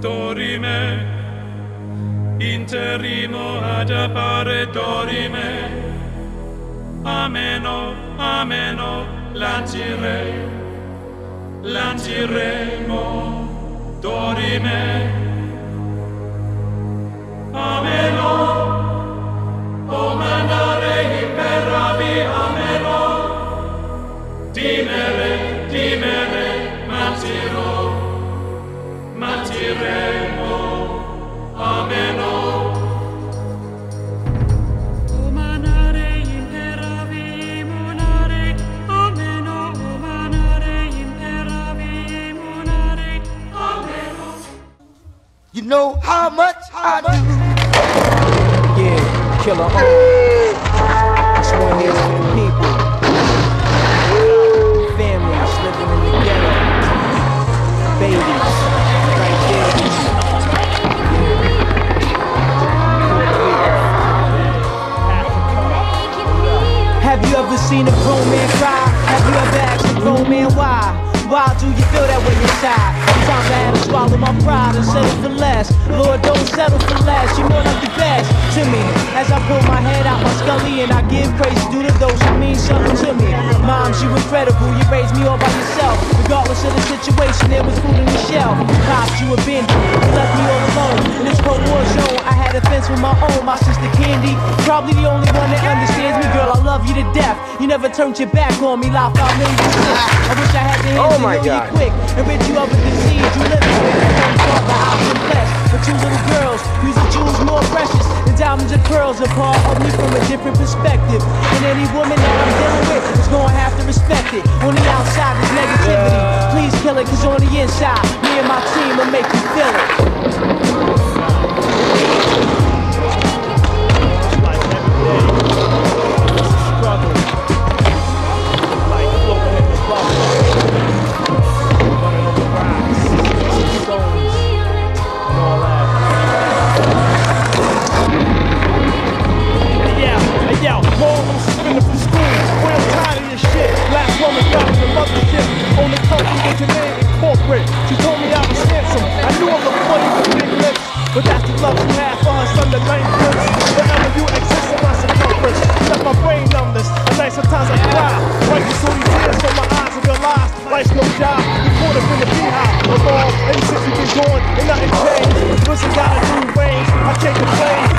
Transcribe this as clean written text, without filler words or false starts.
dorime, interimo ad appare dorime, ameno, ameno, lanciremo, dorime, ameno, o mandare imperavi, ameno, dimere, matiremo, ameno. O manare imperavi, monare, ameno, o manare imperavi, monare, ameno. You know how much I do. Yeah, killer on. This one here's for the people. Families living in the ghetto. Babies, right there. Have you ever seen a grown man cry? Have you ever asked a grown man why? Why do you feel that way inside? Sometimes I had to swallow my pride and settle for less. Lord, don't settle for less. You're more like the best to me. As I pull my head out my scully and I give praise due to those who mean something to me. Moms, you incredible. You raised me all by yourself. Regardless of the situation, there was food in the shelf. Pops, you abandoned. You left me all alone. In this cold war zone, I had a fence with my own. My sister Candy, probably the only one that understands me. Girl, I love you to death. You never turned your back on me. Life 5 million percent. I wish I had the hands to heal you quick and rid you of the disease you live with. One father, I've been blessed with 2 little girls. Use the jewels more precious than diamonds and pearls. A part of me from a different perspective. And any woman that I'm dealing with is gonna have to respect it. On the outside is negativity. Please kill it, cause on the inside, me and my team will make you feel it. She told me I was handsome. I knew I looked funny with big lips, but that's the love she had for her son, the 9th prince. Wherever you exist in my circumference, left my brain numbness. At night sometimes I cry, right through these tears from my eyes and realize life's no job. You caught up in the beehive, of all, and since you've been gone, ain't nothing changed. Listen, got a new range, I can't complain.